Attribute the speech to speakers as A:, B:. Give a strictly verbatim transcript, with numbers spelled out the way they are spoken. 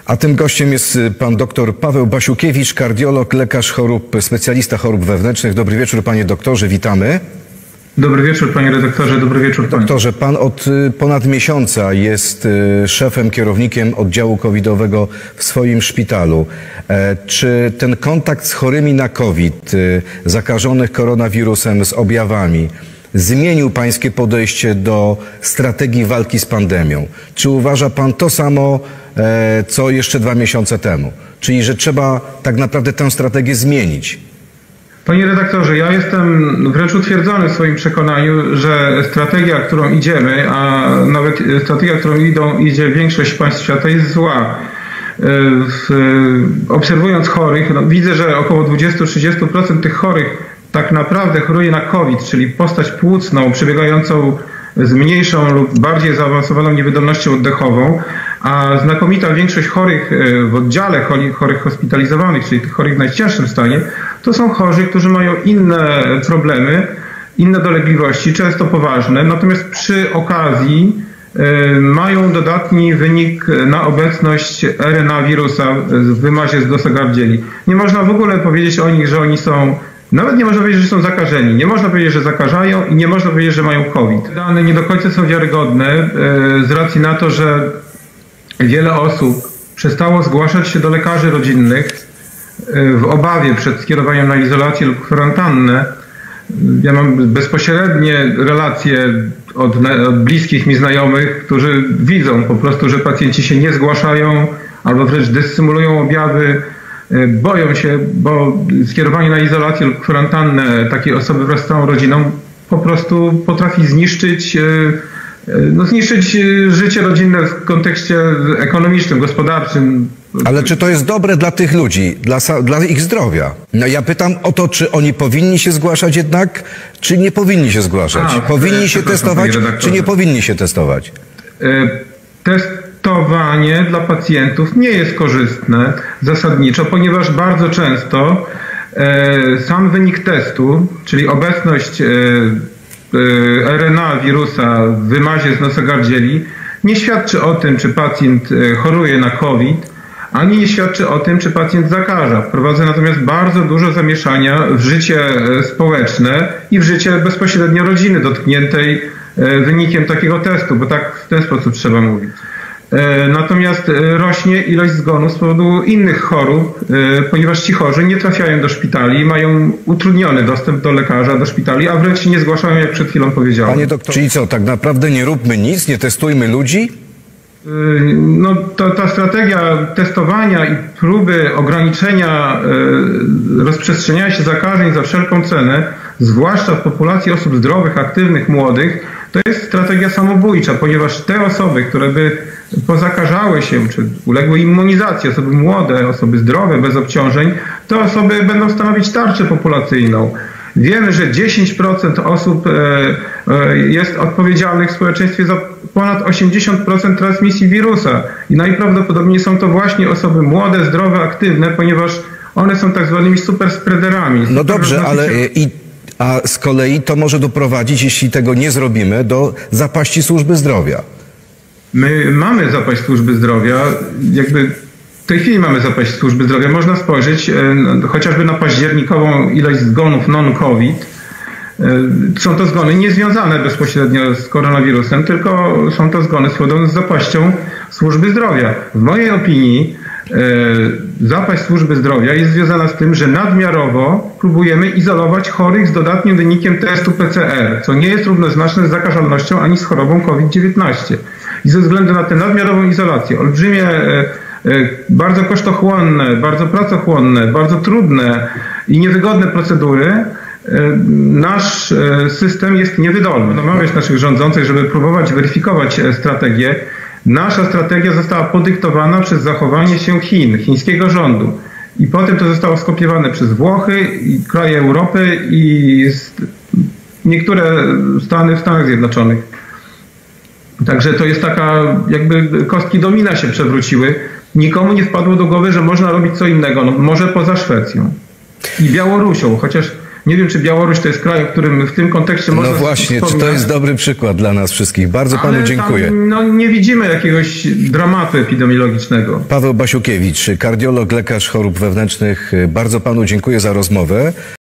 A: A tym gościem jest pan dr Paweł Basiukiewicz, kardiolog, lekarz chorób, specjalista chorób wewnętrznych. Dobry wieczór, panie doktorze, witamy.
B: Dobry wieczór, panie redaktorze, dobry wieczór panie.
A: Doktorze, pan od ponad miesiąca jest szefem, kierownikiem oddziału covidowego w swoim szpitalu. Czy ten kontakt z chorymi na COVID, zakażonych koronawirusem z objawami, zmienił pańskie podejście do strategii walki z pandemią? Czy uważa pan to samo, co jeszcze dwa miesiące temu? Czyli, że trzeba tak naprawdę tę strategię zmienić?
B: Panie redaktorze, ja jestem wręcz utwierdzony w swoim przekonaniu, że strategia, którą idziemy, a nawet strategia, którą idą, idzie większość państw świata, jest zła. Obserwując chorych, no, widzę, że około dwadzieścia do trzydziestu procent tych chorych tak naprawdę choruje na COVID, czyli postać płucną przebiegającą z mniejszą lub bardziej zaawansowaną niewydolnością oddechową, a znakomita większość chorych w oddziale chorych hospitalizowanych, czyli tych chorych w najcięższym stanie, to są chorzy, którzy mają inne problemy, inne dolegliwości, często poważne, natomiast przy okazji mają dodatni wynik na obecność R N A wirusa w wymazie z dosogardzieli. Nie można w ogóle powiedzieć o nich, że oni są, nawet nie można powiedzieć, że są zakażeni, nie można powiedzieć, że zakażają i nie można powiedzieć, że mają COVID. Dane nie do końca są wiarygodne z racji na to, że wiele osób przestało zgłaszać się do lekarzy rodzinnych w obawie przed skierowaniem na izolację lub kwarantannę. Ja mam bezpośrednie relacje od, od bliskich mi znajomych, którzy widzą po prostu, że pacjenci się nie zgłaszają albo wręcz dysymulują objawy, boją się, bo skierowanie na izolację lub kwarantannę takiej osoby wraz z całą rodziną po prostu potrafi zniszczyć No, zniszczyć życie rodzinne w kontekście ekonomicznym, gospodarczym.
A: Ale czy to jest dobre dla tych ludzi, dla, dla ich zdrowia? No ja pytam o to, czy oni powinni się zgłaszać jednak, czy nie powinni się zgłaszać? A, powinni się testować, czy nie powinni się testować?
B: Testowanie dla pacjentów nie jest korzystne zasadniczo, ponieważ bardzo często sam wynik testu, czyli obecność R N A wirusa w wymazie z nosogardzieli nie świadczy o tym, czy pacjent choruje na COVID, ani nie świadczy o tym, czy pacjent zakaża. Wprowadza natomiast bardzo dużo zamieszania w życie społeczne i w życie bezpośrednio rodziny dotkniętej wynikiem takiego testu, bo tak w ten sposób trzeba mówić. Natomiast rośnie ilość zgonów z powodu innych chorób, ponieważ ci chorzy nie trafiają do szpitali, mają utrudniony dostęp do lekarza, do szpitali, a wręcz się nie zgłaszają, jak przed chwilą powiedziałem.
A: Panie doktorze, czyli co, tak naprawdę nie róbmy nic, nie testujmy ludzi?
B: No, to, ta strategia testowania i próby ograniczenia rozprzestrzeniania się zakażeń za wszelką cenę, zwłaszcza w populacji osób zdrowych, aktywnych, młodych, to jest strategia samobójcza, ponieważ te osoby, które by pozakażały się, czy uległy immunizacji, osoby młode, osoby zdrowe, bez obciążeń, te osoby będą stanowić tarczę populacyjną. Wiemy, że dziesięć procent osób jest odpowiedzialnych w społeczeństwie za ponad osiemdziesiąt procent transmisji wirusa i najprawdopodobniej są to właśnie osoby młode, zdrowe, aktywne, ponieważ one są tak zwanymi superspreaderami.
A: No dobrze, ale i, a z kolei to może doprowadzić, jeśli tego nie zrobimy, do zapaści służby zdrowia.
B: My mamy zapaść służby zdrowia, jakby w tej chwili mamy zapaść służby zdrowia. Można spojrzeć e, chociażby na październikową ilość zgonów non-COVID. E, są to zgony niezwiązane bezpośrednio z koronawirusem, tylko są to zgony spowodowane z zapaścią służby zdrowia. W mojej opinii e, zapaść służby zdrowia jest związana z tym, że nadmiarowo próbujemy izolować chorych z dodatnim wynikiem testu P C R, co nie jest równoznaczne z zakażalnością ani z chorobą COVID dziewiętnaście. I ze względu na tę nadmiarową izolację, olbrzymie, bardzo kosztochłonne, bardzo pracochłonne, bardzo trudne i niewygodne procedury, nasz system jest niewydolny. Namawiać naszych rządzących, żeby próbować weryfikować strategię. Nasza strategia została podyktowana przez zachowanie się Chin, chińskiego rządu. I potem to zostało skopiowane przez Włochy, i kraje Europy i niektóre Stany w Stanach Zjednoczonych. Także to jest taka, jakby kostki domina się przewróciły. Nikomu nie wpadło do głowy, że można robić co innego, no może poza Szwecją i Białorusią, chociaż Nie wiem, czy Białoruś to jest kraj, o którym w tym kontekście można
A: No właśnie, czy to jest dobry przykład dla nas wszystkich? Bardzo panu
B: Ale
A: dziękuję.
B: Tam, no, nie widzimy jakiegoś dramatu epidemiologicznego.
A: Paweł Basiukiewicz, kardiolog, lekarz chorób wewnętrznych. Bardzo panu dziękuję za rozmowę.